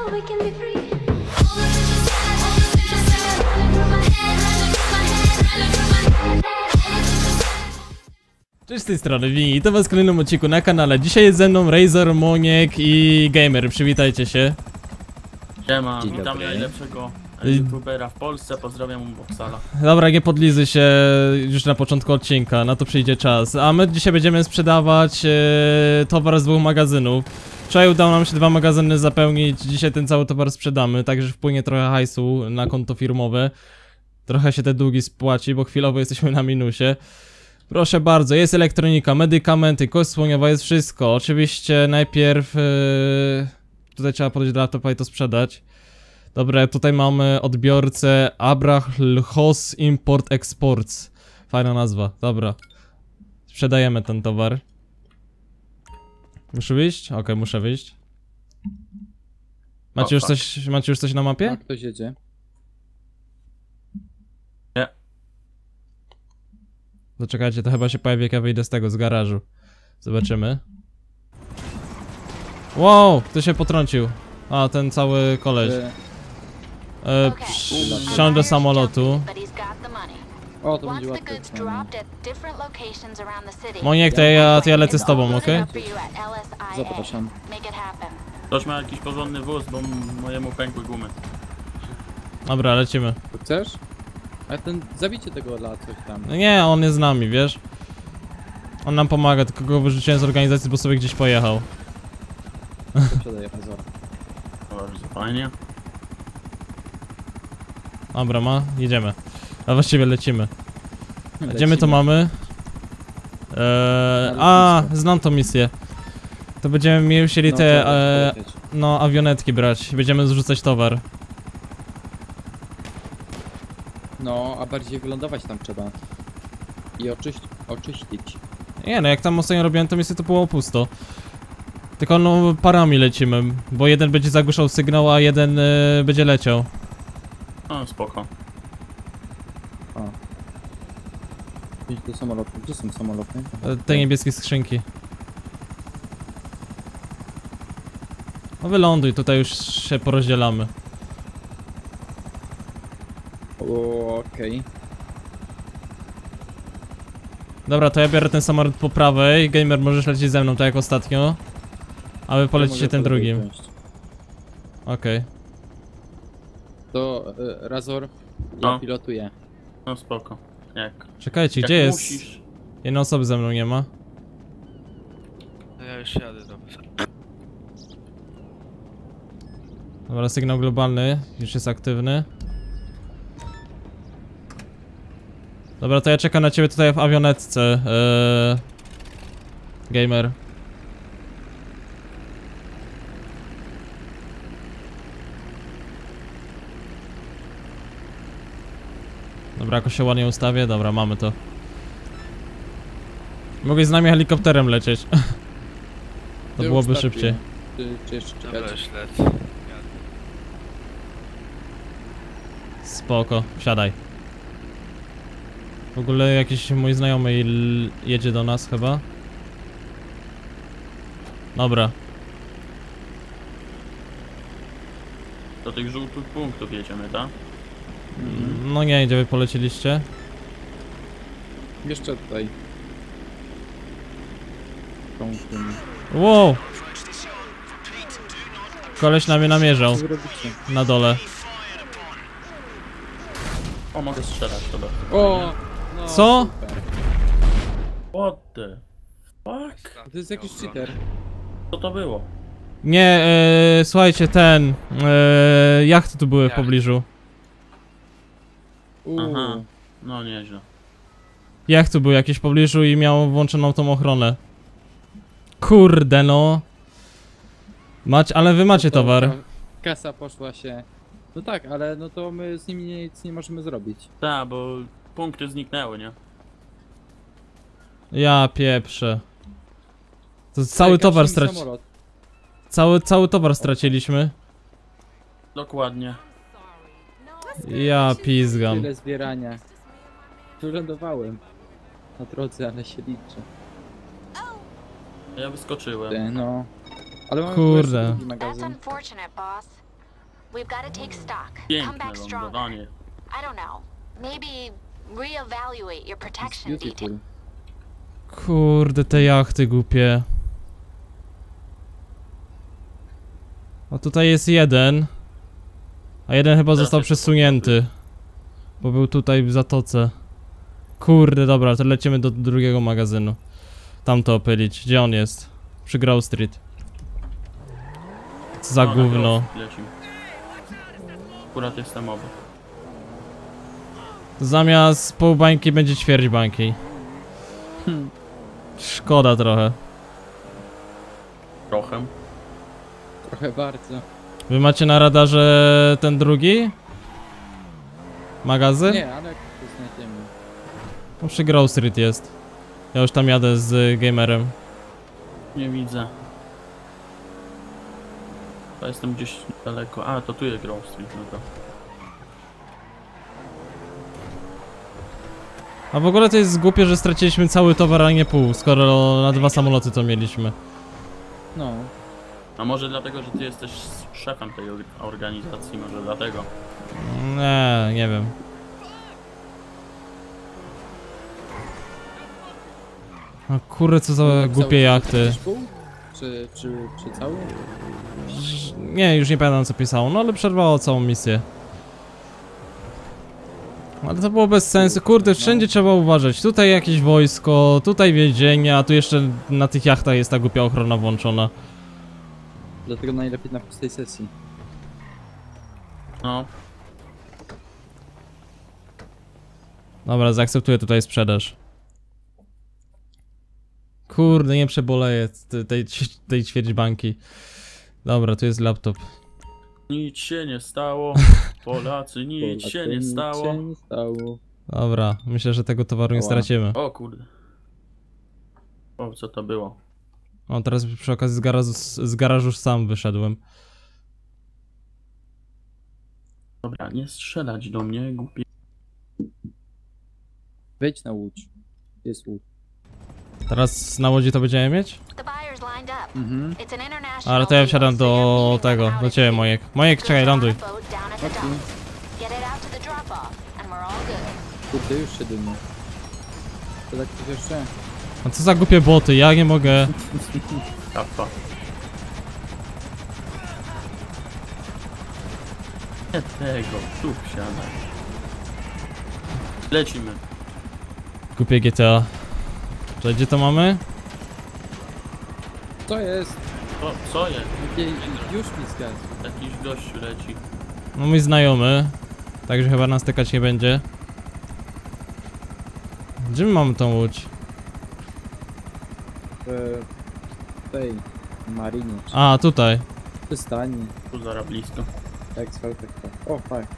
Cześć, z tej strony Wini i to was w kolejnym odcinku na kanale. Dzisiaj jest ze mną Razor, Moniek i Gamer. Przywitajcie się. Siema, witam najlepszego youtubera w Polsce, pozdrawiam Boxala. Dobra, nie podlizy się już na początku odcinka, na to przyjdzie czas. A my dzisiaj będziemy sprzedawać towar z 2 magazynów. Wczoraj udało nam się 2 magazyny zapełnić, dzisiaj ten cały towar sprzedamy, także wpłynie trochę hajsu na konto firmowe. Trochę się te długi spłaci, bo chwilowo jesteśmy na minusie. Proszę bardzo, jest elektronika, medykamenty, kość słoniowa, jest wszystko. Oczywiście najpierw tutaj trzeba podejść do laptopa i to sprzedać. Dobra, tutaj mamy odbiorcę Abrachlhos Import Exports. Fajna nazwa, dobra. Sprzedajemy ten towar. Muszę wyjść? Okej, muszę wyjść. Macie już coś na mapie? Tak, ktoś jedzie. Nie. Zaczekajcie, to chyba się pojawi, jak ja wyjdę z tego, z garażu. Zobaczymy. Wow, kto się potrącił? A, ten cały koleś. Wsiądź do samolotu. O, to będzie łatwe. Moniek, to ja lecę z tobą, okej? Zapraszam. Ktoś ma jakiś porządny wóz, bo mojemu pękły gumy. Dobra, lecimy. To chcesz? Ale ten, zabijcie tego dla coś tam. No nie, on jest z nami, wiesz? On nam pomaga, tylko go wyrzuciłem z organizacji, bo sobie gdzieś pojechał. Sprzedaję Razor. Bardzo fajnie. Dobra, jedziemy. A właściwie lecimy. Gdzie my to mamy? Znam tą misję. To będziemy musieli te, no, awionetki brać. Będziemy zrzucać towar. No, a bardziej wylądować tam trzeba. I oczyścić. Nie no, jak tam ostatnio robiłem tę misję, to było pusto. Tylko no, parami lecimy, bo jeden będzie zagłuszał sygnał, a jeden będzie leciał. No, spoko. O. Idź do samolotu. Gdzie są samoloty? Te niebieskie skrzynki. No wyląduj, tutaj już się porozdzielamy. Okej. Dobra, to ja biorę ten samolot po prawej. Gamer, możesz lecieć ze mną, tak jak ostatnio. A wy polecicie ten drugim. Okej. To Razor, ja No. pilotuję. No spoko. Jak? Czekajcie, Jak gdzie jest? musisz. Jednej osoby ze mną nie ma. Ja już jadę do was. Dobra, sygnał globalny już jest aktywny. Dobra, to ja czekam na ciebie tutaj w awionetce, Gamer. Dobra, jakoś się ładnie ustawię, dobra, mamy to. Mogłeś z nami helikopterem lecieć. To Ty byłoby już szybciej. Czy jeszcze Dobra, czekać? już lecę. Spoko, wsiadaj. W ogóle jakiś mój znajomy jedzie do nas chyba. Dobra. Do tych żółtych punktów jedziemy, tak? No nie, gdzie wy polecieliście? Jeszcze tutaj. Wow! Koleś na mnie namierzał, Co wy robicie? na dole. O, mogę strzelać, dobra. O! No, Co? super. What the fuck? To jest jakiś cheater. Co to było? Nie, słuchajcie, ten... jachty tu były w pobliżu. Aha. No nieźle. Jachty były jakieś w pobliżu i miał włączoną tą ochronę. Kurde no. Ale wy macie To towar. Kasa poszła się. No tak, ale no to my z nimi nic nie możemy zrobić. Tak, bo punkty zniknęły, nie? Ja pieprzę. To cały Czekaj, towar kapsel mi samolot. cały towar straciliśmy. Dokładnie. Ja pizgam. Tyle zbierania. Wylądowałem na drodze, ale się liczy. Ja wyskoczyłem. No. Ale mamy Kurde. drugi magazyn. We've got to take stock. Come Piękne back stronger. lądowanie. I don't know. Maybe reevaluate your protection detail. Beautiful. Kurde, te jachty głupie. A tutaj jest jeden. A jeden chyba został przesunięty. Bo był tutaj w zatoce. Kurde, dobra, to lecimy do drugiego magazynu. Tam to opylić. Gdzie on jest? Przy Grove Street. Co za No, gówno. Lecimy. Akurat jestem obok. Zamiast pół bańki będzie ćwierć bańki. Szkoda trochę. Trochę. Trochę bardzo. Wy macie na radarze ten drugi? Magazyn? Nie, ale jak to znajdziemy. No przy Grove Street jest. Ja już tam jadę z gamerem. Nie widzę. To jestem gdzieś daleko. A, to tu jest Grove Street, no to. A w ogóle to jest głupie, że straciliśmy cały towar, a nie pół, skoro na 2 samoloty to mieliśmy. No. A może dlatego, że ty jesteś szefem tej organizacji, może dlatego. Nie wiem. O kurde, co za głupie jachty. Pół? Czy cały? Nie, już nie pamiętam co pisało, no ale przerwało całą misję. Ale to było bez sensu, kurde, wszędzie trzeba uważać. Tutaj jakieś wojsko, tutaj więzienie, a tu jeszcze na tych jachtach jest ta głupia ochrona włączona. Dlatego najlepiej na pustej sesji. No, Dobra, zaakceptuję tutaj sprzedaż. Kurde, nie przeboleję tej ćwierć banki. Dobra, tu jest laptop. nic się nie stało. Polacy, nic się nie stało. Nic się nie stało. Dobra, myślę, że tego towaru nie Ała. stracimy. O kurde. O, co to było? O, teraz przy okazji z garażu już sam wyszedłem. Dobra, nie strzelać do mnie, głupie. Wejdź na łódź. Jest łódź. Teraz na łodzi to będziemy mieć? The buyer's lined up. Mhm. It's an international Ale to ja deal, wsiadam so you're do meeting tego, without do it. ciebie Mojek. Mojek, czekaj, ląduj. Boat down at the Okay. docks. Get it out to the drop-off, and we're all good. Kurde, już się dymi. To tak coś jeszcze? A co za głupie boty, ja nie mogę. Kappa. Nie tego, tu wsiadaj. Lecimy. Głupie GTA. Czekaj, gdzie to mamy? Co jest? O, co jest? Już mi zgasł. Jakiś gościu leci. No mój znajomy. Także chyba nas tykać nie będzie. Gdzie my mamy tą łódź? W tej marinie. Czy A, tutaj. przystani. Tu zaraz blisko. Tak, zwał tak. O, fuck.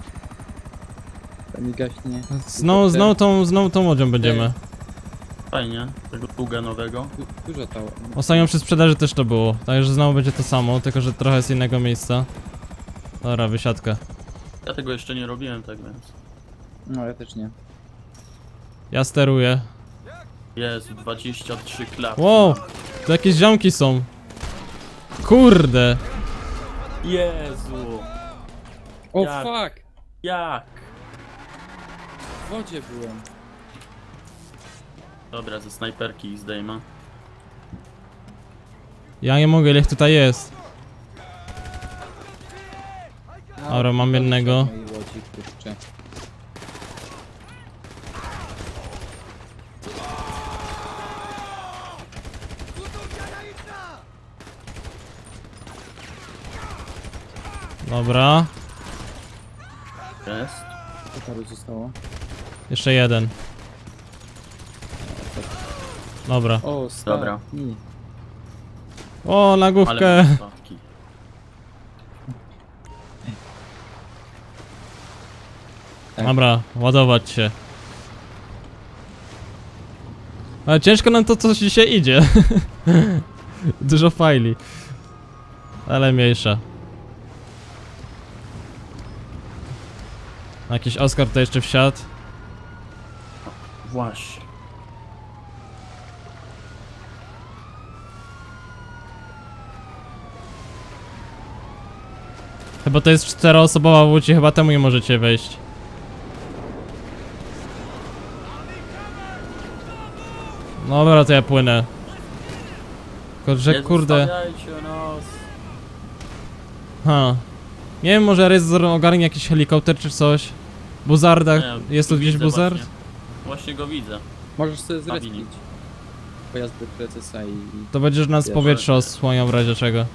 To mi gaśnie. Znowu tą łodzią będziemy. Fajnie, tego pługa nowego. Dużo to. Ostatnio przy sprzedaży też to było. Także znowu będzie to samo, tylko że trochę z innego miejsca. Dobra, wysiadka. Ja tego jeszcze nie robiłem, tak więc. No, ja też nie. Ja steruję. Jezu, 23 klapki. Wow! To jakieś ziomki są. Kurde! Jezu! O, Jak? fuck! Jak? W wodzie byłem. Dobra, ze snajperki ich zdejmę. Ja nie mogę, ile ich tutaj jest. No, Dobra, mam dobrze, jednego. mojej łodzi, kurczę. Dobra. Jest. Co paru zostało? Jeszcze jeden. Dobra. O, Dobra. stani. O, na Ale główkę. mam spadki. Dobra, ładować się. Ale ciężko nam to coś dzisiaj idzie. Dużo fajli. Ale mniejsza. Jakiś Oscar to jeszcze wsiadł. Właśnie. Chyba to jest 4-osobowa łódź i chyba temu nie możecie wejść. Dobra, to ja płynę. Tylko, że Nie kurde... zostawiajcie nas. Ha. Nie wiem, może Razor ogarnie jakiś helikopter czy coś. Buzarda, Nie, jest tu go gdzieś widzę buzard? Właśnie go widzę. Możesz sobie Zabili. zrespić pojazd do Precesa i... To będziesz nas z Ja powietrza osłaniał w razie czego.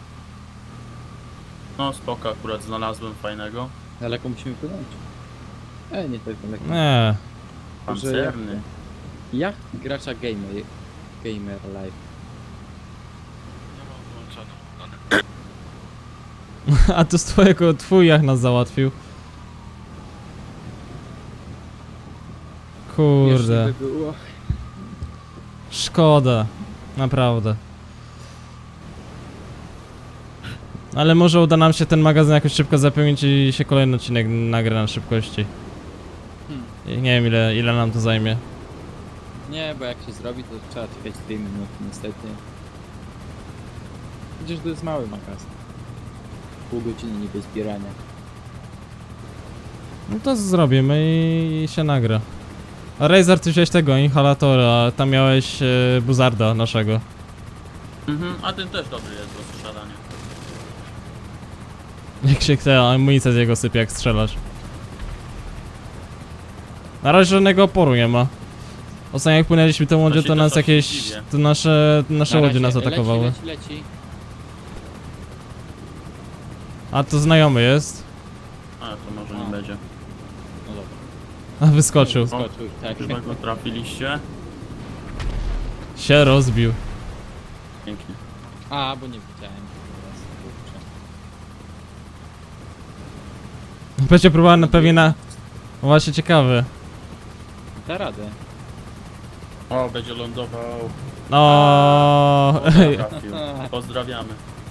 No spoko, akurat znalazłem fajnego. Daleko musimy płynąć? Nie tak daleko. Nie. Pancerny. Jak gracza Gamer Live. A to z twój jak nas załatwił. Kurde. Jeszcze by było. Szkoda. Naprawdę. Ale może uda nam się ten magazyn jakoś szybko zapełnić i się kolejny odcinek nagra na szybkości. I nie wiem ile nam to zajmie. Nie, bo jak się zrobi, to trzeba czekać 2 minuty niestety. Przecież to jest mały magazyn. Pół godziny niby zbierania. No to zrobimy i się nagra. A Razor, ty wziąłeś tego inhalatora, a tam miałeś buzarda naszego. A ten też dobry jest do strzelania. Jak się chce, amunicja z jego sypie jak strzelasz. Na razie żadnego oporu nie ma. Ostatnio jak płynęliśmy tą łodzią, Właśnie to też nas tak się jakieś... dziwię. to nasze Na łodzie nas razie atakowały. leci. A to znajomy jest. A, to może nie będzie. No dobra. A wyskoczył. Skoczył, tak. Chyba go trafiliście. Się rozbił. Pięknie. A, bo nie widziałem. Teraz, kurczę. Będzie próbował na pewnie na... Właśnie ciekawy. Da radę. O, będzie lądował. No. Trafił. Pozdrawiamy.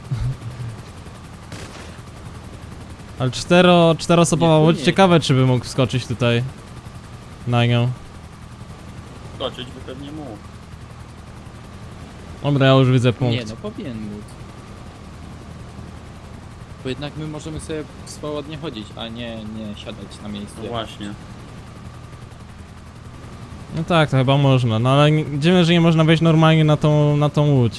Ale czteroosobowa Nie łódź, płynie. ciekawe czy by mógł wskoczyć tutaj. Na nią. Skoczyć by pewnie mógł. Dobra, ja już widzę punkt. Nie, no powinien móc. Bo jednak my możemy sobie swobodnie chodzić, a nie siadać na miejscu. No właśnie. No tak, to chyba można, no ale dziwne, że nie można wejść normalnie na tą łódź.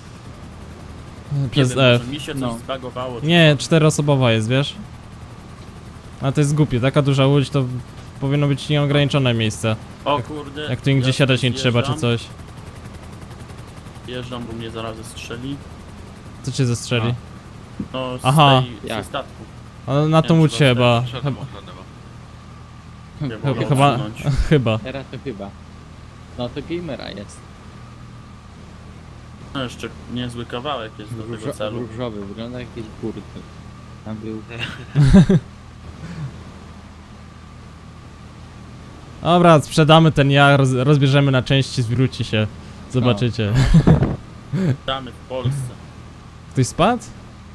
Przez Nie wiem, F. może mi się coś No. zbagowało. czy Nie, coś. 4-osobowa jest, wiesz? A to jest głupie, taka duża łódź to powinno być nieograniczone miejsce. O kurde. Jak tu nigdzie ja siadać nie trzeba czy zjeżdżam, coś. Jeżdżam, bo mnie zaraz strzeli. Co cię zestrzeli? No, z Aha. tej, Jak? ze statku. A na tą Nie, łódź trzeba chyba. wstać. Nie mogę Chyba. odsunąć. Chyba. Teraz to chyba. No to gamera jest. No jeszcze niezły kawałek jest do tego celu. Różowy, wygląda jak jakiś burdy. Tam był. Dobra, sprzedamy ten ja, rozbierzemy na części, zwróci się. Zobaczycie. Damy w Polsce. Ktoś spadł?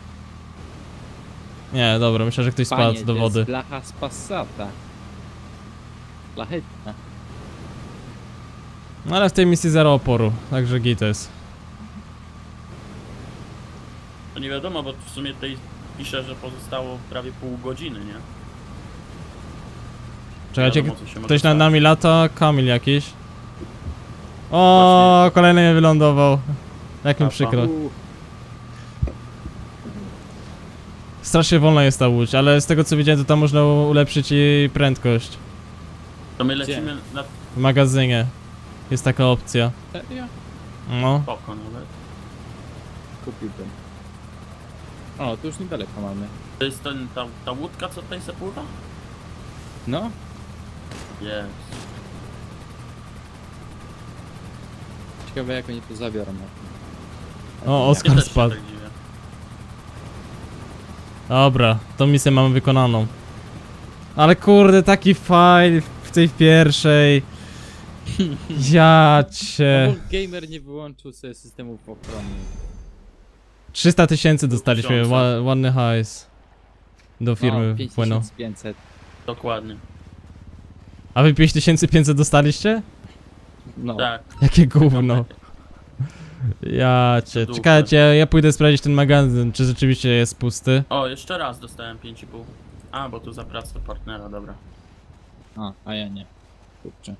Nie, dobra, myślę, że ktoś spadł Panie, do to wody. jest blacha z Passata. Blachetna. No ale w tej misji zero oporu, także git jest. To nie wiadomo, bo w sumie tutaj pisze, że pozostało prawie pół godziny, nie? Czekajcie, Wiadomo, co się może ktoś nad stać. nami lata, Kamil jakiś. O, kolejny wylądował. Jak mi Papa. przykro. Strasznie wolna jest ta łódź, ale z tego co widziałem, to tam można ulepszyć jej prędkość. To my lecimy na W magazynie jest taka opcja. Serio? No. poko nawet. Kupiłbym. O, to już niedaleko mamy. To jest ta łódka, co tutaj se pływa? No, Jest. ciekawe jak oni to zabiorą. O, Ja Oskar też się spadł. tak dziwię. Dobra, tą misję mamy wykonaną. Ale kurde, taki fajl w tej pierwszej. Ja No, cię. bo gamer nie wyłączył sobie systemów ochrony. 300 000 dostaliśmy, 1000. ładny hajs. Do firmy No, wpłynął. 5500. Dokładnie. A wy 5500 dostaliście? No, Tak. Jakie gówno. Ja cię, Dupę. czekajcie, ja pójdę sprawdzić ten magazyn, czy rzeczywiście jest pusty. O, jeszcze raz dostałem 5,5. A, bo tu za pracę partnera, dobra. A ja nie. Kurczę.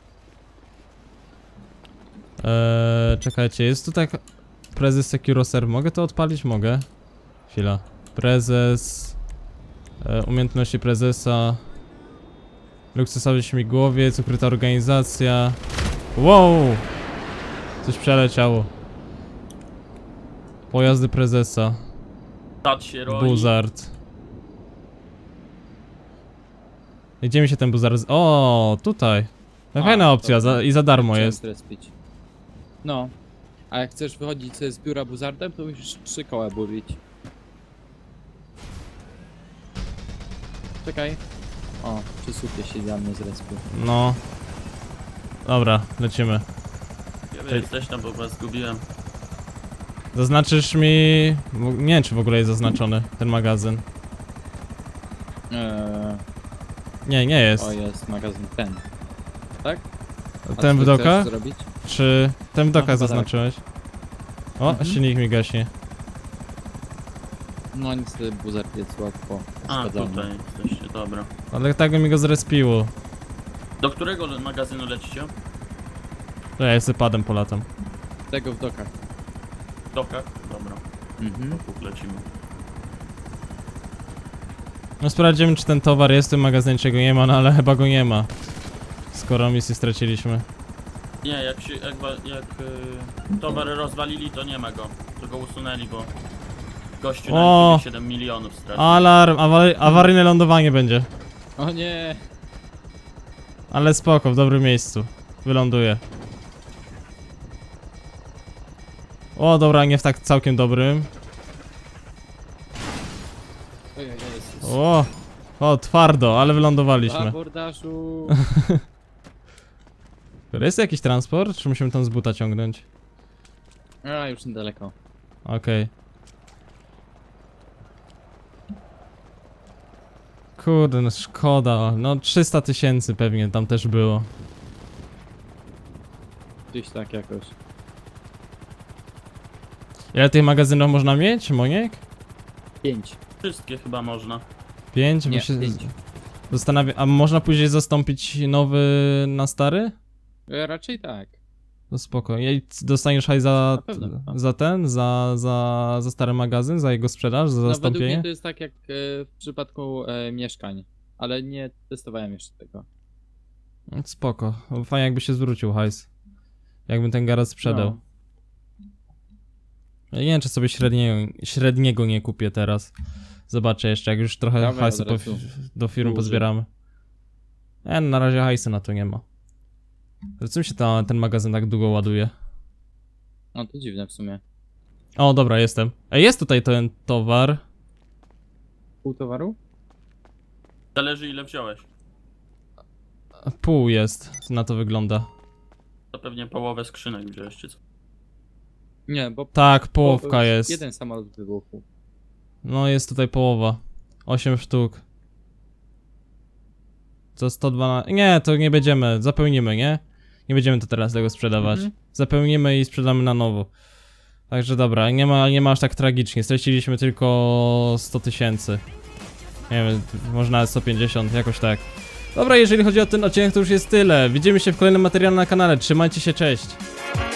Czekajcie, jest tu tak... Prezes Securoserve, mogę to odpalić? Mogę. Chwila. Prezes... umiejętności prezesa... Luksusowy śmigłowiec, ukryta organizacja... Wow! Coś przeleciało. Pojazdy prezesa. Tat się roi. Buzzard. Gdzie mi się ten Buzzard... O, tutaj. Fajna opcja i za darmo Chciałem jest. zrespić. No. A jak chcesz wychodzić z biura Buzzardem, to musisz 3 koła burzyć. Czekaj. O, przy słupie się idealnie zrespił. No. Dobra, lecimy. Ja wy jesteś tam, bo was zgubiłem. Zaznaczysz mi... Nie wiem, czy w ogóle jest zaznaczony ten magazyn. Nie, nie jest. O, jest magazyn ten. Tak? A Ten co w ty doka? chcesz zrobić? Czy ten w doka chyba zaznaczyłeś? O, Mhm. silnik mi gaśnie. No niestety Buzzard jest łatwo A, spadzalny. tutaj jesteście, dobra. Ale tak mi go zrespiło. Do którego magazynu lecicie? To ja sobie padem polatam. Tego w dokach. Dokach? Dobra, Mhm. tu lecimy. No sprawdzimy, czy ten towar jest w tym magazynie, czego nie ma, no ale chyba go nie ma. Skoro misję straciliśmy. Nie, jak towar rozwalili, to nie ma go. To go usunęli, bo gościu O! na 7 milionów stracił. Alarm, awaryjne lądowanie będzie. O nie! Ale spoko, w dobrym miejscu. Wyląduje. O, dobra, nie w tak całkiem dobrym. Ojej, Jezus. O, twardo, ale wylądowaliśmy. Abordażu! Jest jakiś transport, czy musimy tam z buta ciągnąć? A, już niedaleko. Okej. Kurde, no szkoda. No 300 000 pewnie tam też było. Gdzieś tak jakoś. Ile tych magazynów można mieć, Moniek? 5. Wszystkie chyba można. 5? Nie, Bo się 5. zastanawiam. A można później zastąpić nowy na stary? Raczej tak. No spoko. I dostaniesz hajs za, Na pewno. za ten, za stary magazyn, za jego sprzedaż, za No według mnie zastąpienie? to jest tak jak w przypadku mieszkań. Ale nie testowałem jeszcze tego. Spoko. Fajnie jakby się zwrócił hajs. Jakbym ten garaż sprzedał. No. Ja nie wiem, czy sobie średniego nie kupię teraz. Zobaczę jeszcze, jak już trochę Dawaj, hajsu od razu. do firmy Duży. pozbieramy. Na razie hajsu na to nie ma. Czym się ten magazyn tak długo ładuje? No to dziwne w sumie. O, dobra, jestem. Jest tutaj ten towar. Pół towaru? Zależy ile wziąłeś. Pół jest, na to wygląda. To pewnie połowę skrzynek wziąłeś, czy co? Nie, bo... Tak, połowka jest. Jeden samolot wybuchł. No, jest tutaj połowa. 8 sztuk. To 112... Nie, to nie będziemy, zapełnimy, nie? Nie będziemy to teraz tego sprzedawać. Zapełnimy i sprzedamy na nowo. Także dobra, nie ma aż tak tragicznie. Straciliśmy tylko 100 000. Nie wiem, może nawet 150, jakoś tak. Dobra, jeżeli chodzi o ten odcinek, to już jest tyle. Widzimy się w kolejnym materiale na kanale. Trzymajcie się, cześć!